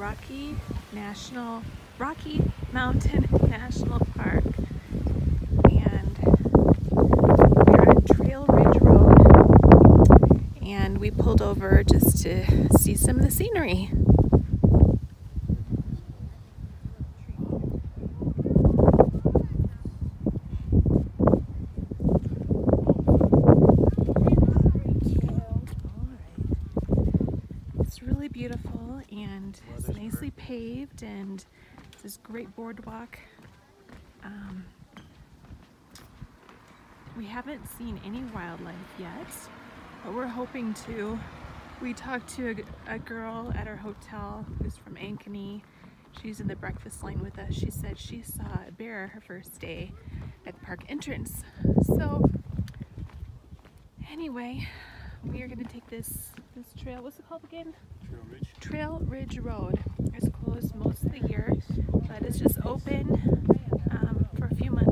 Rocky Mountain National Park, and we're on Trail Ridge Road, and we pulled over just to see some of the scenery. It's really beautiful and it's nicely paved, and it's this great boardwalk. We haven't seen any wildlife yet, but we're hoping to. We talked to a girl at our hotel who's from Ankeny. She's in the breakfast line with us. She said she saw a bear her first day at the park entrance. So anyway, we are going to take this trail. What's it called again? Trail Ridge Road. It's closed most of the year, but it's just open for a few months.